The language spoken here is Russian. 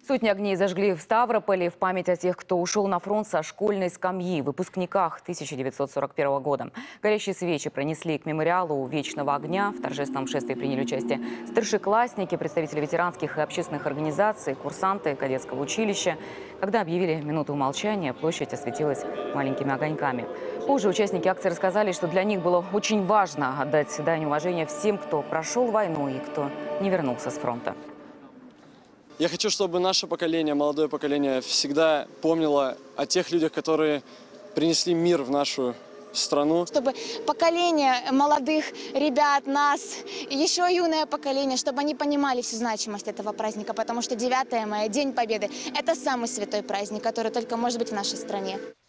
Сотни огней зажгли в Ставрополе в память о тех, кто ушел на фронт со школьной скамьи, выпускниках 1941 года. Горящие свечи пронесли к мемориалу Вечного огня. В торжественном шествии приняли участие старшеклассники, представители ветеранских и общественных организаций, курсанты кадетского училища. Когда объявили минуту молчания, площадь осветилась маленькими огоньками. Позже участники акции рассказали, что для них было очень важно отдать дань уважения всем, кто прошел войну и кто не вернулся с фронта. Я хочу, чтобы наше поколение, молодое поколение, всегда помнило о тех людях, которые принесли мир в нашу страну. Чтобы поколение молодых ребят, нас, еще юное поколение, чтобы они понимали всю значимость этого праздника, потому что 9 мая, День Победы, это самый святой праздник, который только может быть в нашей стране.